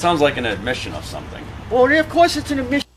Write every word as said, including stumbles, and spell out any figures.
sounds like an admission of something. Well, of course it's an admission.